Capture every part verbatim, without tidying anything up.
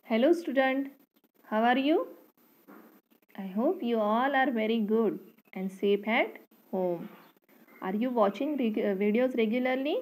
Hello student, how are you? I hope you all are very good and safe at home. Are you watching reg- uh, videos regularly?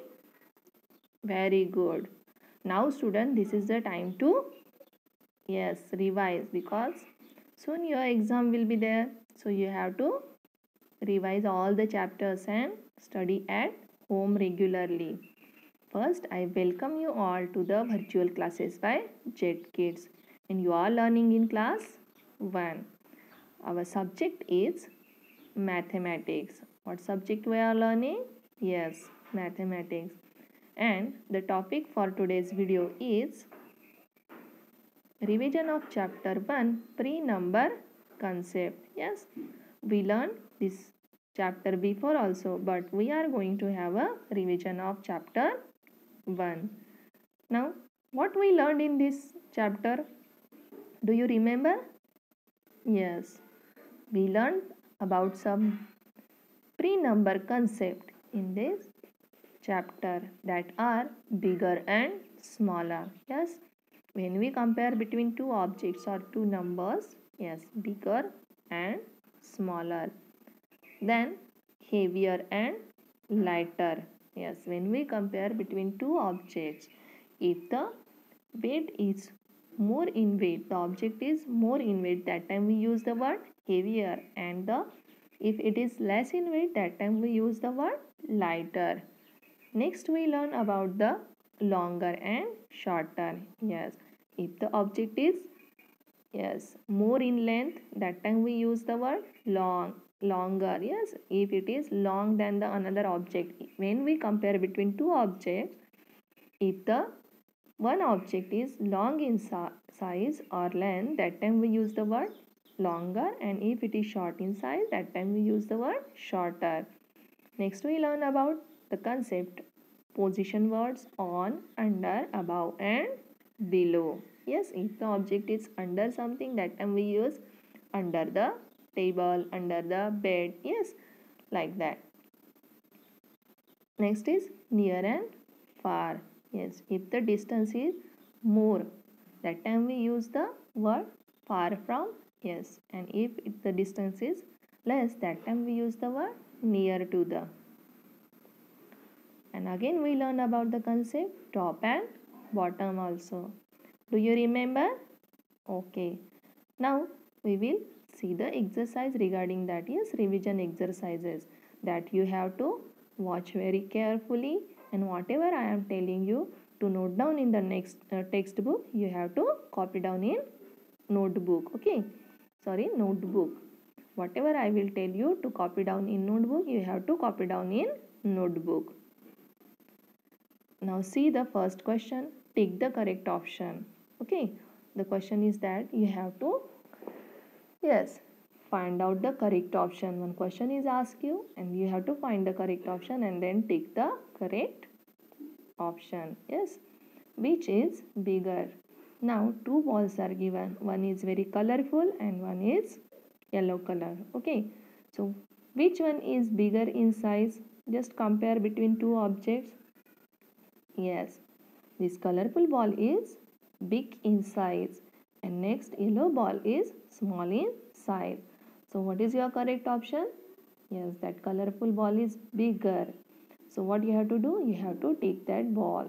Very good. Now student, this is the time to yes, revise because soon your exam will be there. So you have to revise all the chapters and study at home regularly. First, I welcome you all to the virtual classes by Jet Kids and you are learning in class one. Our subject is mathematics. What subject we are learning? Yes, mathematics. And the topic for today's video is revision of chapter one pre-number concept. Yes, we learned this chapter before also, but we are going to have a revision of chapter one. Now, what we learned in this chapter? Do you remember? Yes, we learned about some pre-number concept in this chapter that are bigger and smaller. Yes, when we compare between two objects or two numbers, yes, bigger and smaller. Then heavier and lighter. Yes, when we compare between two objects, if the weight is more in weight, the object is more in weight, that time we use the word heavier, and the if it is less in weight, that time we use the word lighter. Next we learn about the longer and shorter. Yes, if the object is yes more in length, that time we use the word long longer. Yes, if it is long than the another object, when we compare between two objects, if the one object is long in size or length, that time we use the word longer, and if it is short in size, that time we use the word shorter. Next we learn about the concept position words on, under, above and below. Yes, if the object is under something, that time we use under the table, under the bed. Yes, like that. Next is near and far. Yes, if the distance is more, that time we use the word far from. Yes, and if the distance is less, that time we use the word near to the. And again we learn about the concept top and bottom also. Do you remember? Okay. Now we will see the exercise regarding that. Yes, revision exercises that you have to watch very carefully, and whatever I am telling you to note down in the next uh, textbook, you have to copy down in notebook. Okay, sorry, notebook. Whatever I will tell you to copy down in notebook, you have to copy down in notebook. Now see the first question, take the correct option. Okay, the question is that you have to yes find out the correct option. One question is asked you and you have to find the correct option and then take the correct option. Yes, which is bigger? Now two balls are given, one is very colorful and one is yellow color. Okay, so which one is bigger in size? Just compare between two objects. Yes, this colorful ball is big in size and next yellow ball is small in size. So what is your correct option? Yes, that colorful ball is bigger. So what you have to do? You have to take that ball.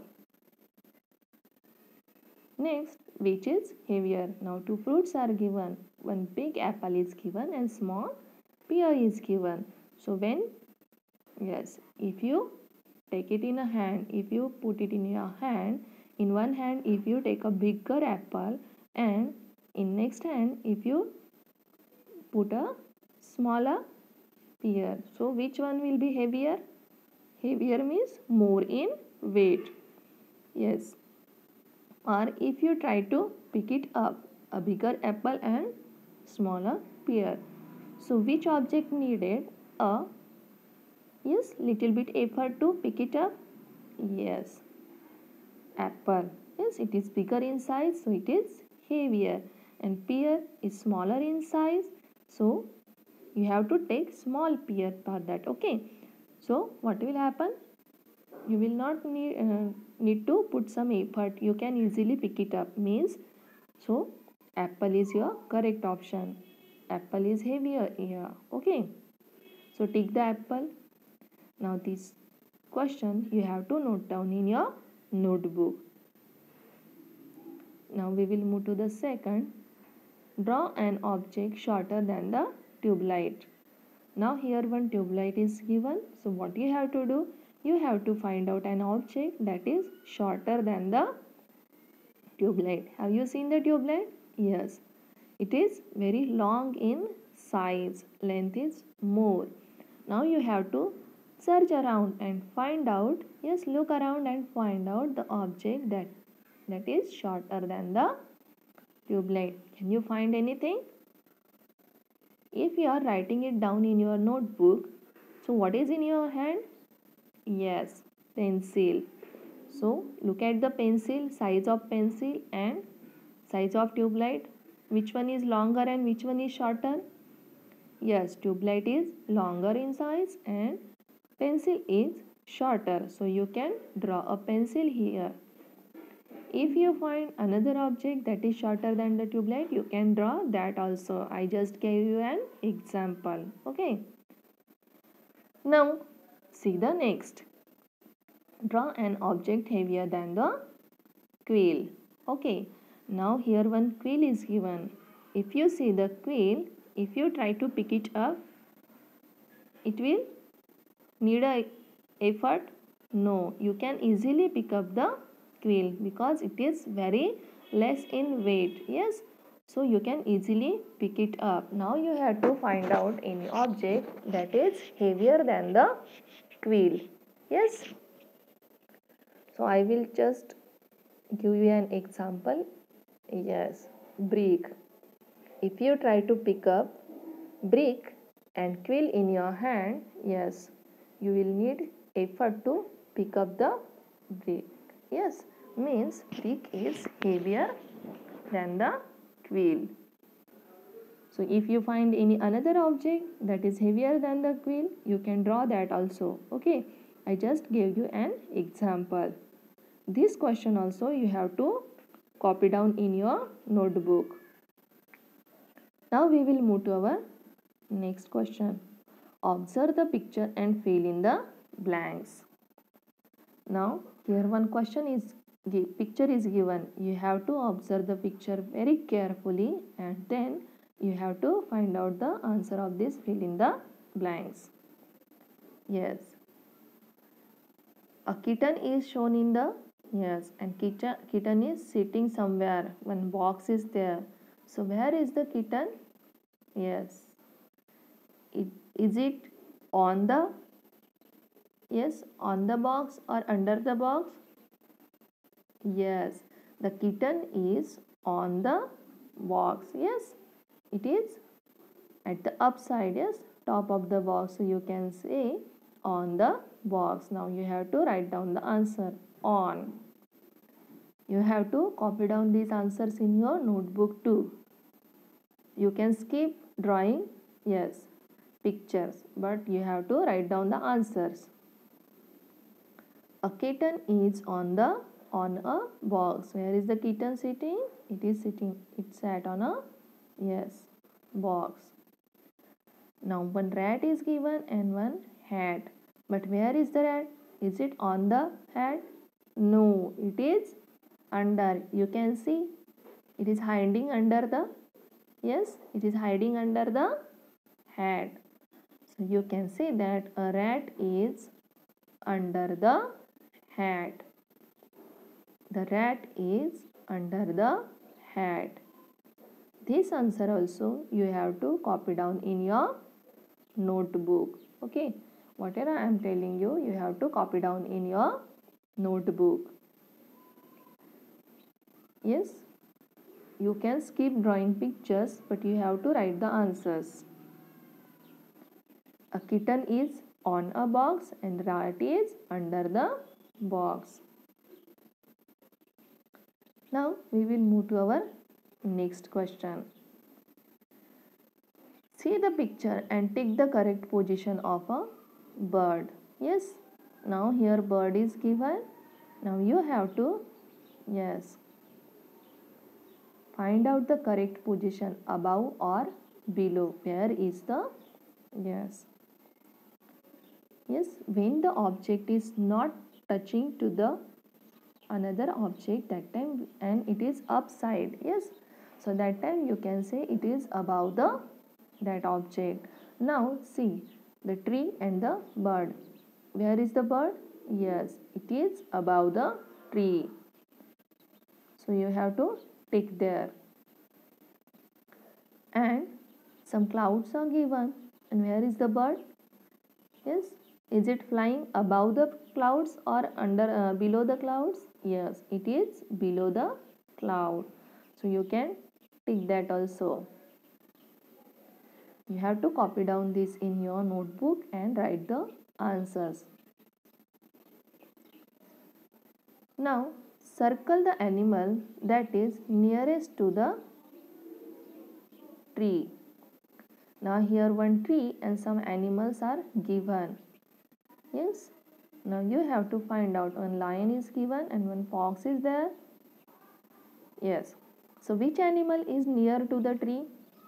Next, which is heavier? Now two fruits are given. One big apple is given and small pear is given. So when, yes, if you take it in a hand, if you put it in your hand, in one hand if you take a bigger apple and in next hand if you put a smaller pear, so which one will be heavier? Heavier means more in weight. Yes, or if you try to pick it up, a bigger apple and smaller pear, so which object needed a yes little bit effort to pick it up? Yes, apple. Yes, it is bigger in size, so it is heavier, and pear is smaller in size, so you have to take small pear for that. Okay, so what will happen? You will not need, uh, need to put some effort, you can easily pick it up. Means So apple is your correct option. Apple is heavier here. Okay. So take the apple. Now this question you have to note down in your notebook. Now we will move to the second. Draw an object shorter than the tube light. Now here one tube light is given. So what you have to do? You have to find out an object that is shorter than the tube light. Have you seen the tube light? Yes. It is very long in size. Length is more. Now you have to search around and find out. Yes, look around and find out the object that that is shorter than the tube light. Can you find anything? If you are writing it down in your notebook, so what is in your hand? Yes, pencil. So look at the pencil, size of pencil and size of tube light. Which one is longer and which one is shorter? Yes, tube light is longer in size and pencil is shorter. So you can draw a pencil here. If you find another object that is shorter than the tube light, you can draw that also. I just gave you an example. Okay. Now, see the next. Draw an object heavier than the quill. Okay. Now, here one quill is given. If you see the quill, if you try to pick it up, it will need a effort. No, you can easily pick up the quill because it is very less in weight. Yes, so you can easily pick it up. Now you have to find out any object that is heavier than the quill. Yes, so I will just give you an example. Yes, brick. If you try to pick up brick and quill in your hand, yes, you will need effort to pick up the brick. Yes, means brick is heavier than the quill. So if you find any another object that is heavier than the quill, you can draw that also. Okay, I just gave you an example. This question also you have to copy down in your notebook. Now we will move to our next question. Observe the picture and fill in the blanks. Now here one question is picture is given. You have to observe the picture very carefully and then you have to find out the answer of this. Fill in the blanks. Yes. A kitten is shown in the yes and kitten, kitten is sitting somewhere. One box is there. So where is the kitten? Yes. It, is it on the yes on the box or under the box? Yes, the kitten is on the box. Yes, it is at the upside. Yes, top of the box. So you can say on the box. Now you have to write down the answer on. You have to copy down these answers in your notebook too. You can skip drawing, yes, pictures, but you have to write down the answers. A kitten is on the on a box. Where is the kitten sitting? It is sitting. It sat on a yes box. Now one rat is given and one hat. But where is the rat? Is it on the hat? No, it is under. You can see it is hiding under the yes, it is hiding under the hat. So you can say that a rat is under the hat. The rat is under the hat. This answer also you have to copy down in your notebook. Okay, whatever I am telling you, you have to copy down in your notebook. Yes, you can skip drawing pictures, but you have to write the answers. A kitten is on a box and rat is under the box. Now we will move to our next question. See the picture and take the correct position of a bird. Yes, now here bird is given. Now you have to, yes, Find out the correct position above or below. Where is the, yes. Yes, when the object is not touching to the another object, that time, and it is upside, yes, so that time you can say it is above the that object. Now see the tree and the bird. Where is the bird? Yes, it is above the tree, so you have to tick there. And some clouds are given, and where is the bird? Yes, is it flying above the clouds or under uh, below the clouds? Yes, it is below the cloud, so you can tick that also. You have to copy down this in your notebook and write the answers. Now circle the animal that is nearest to the tree. Now here one tree and some animals are given. Yes, now you have to find out. One lion is given and one fox is there. Yes, so which animal is near to the tree?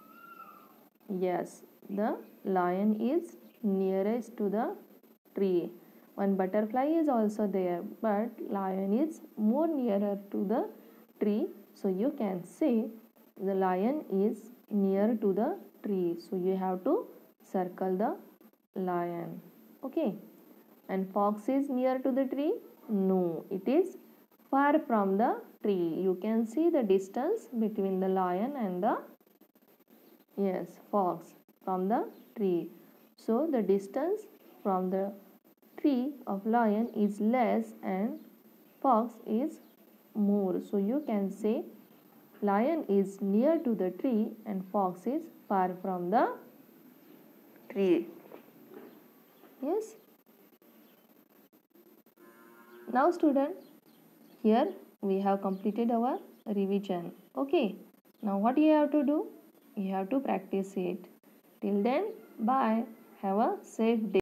Yes, the lion is nearest to the tree. One butterfly is also there, but lion is more nearer to the tree, so you can say the lion is near to the tree, so you have to circle the lion. Okay, and fox is near to the tree? No, it is far from the tree. You can see the distance between the lion and the, yes, fox from the tree. So the distance from the tree of lion is less and fox is more. So you can say lion is near to the tree and fox is far from the tree. Yes. Now student, here we have completed our revision. Okay. Now what you have to do? You have to practice it. Till then, bye. Have a safe day.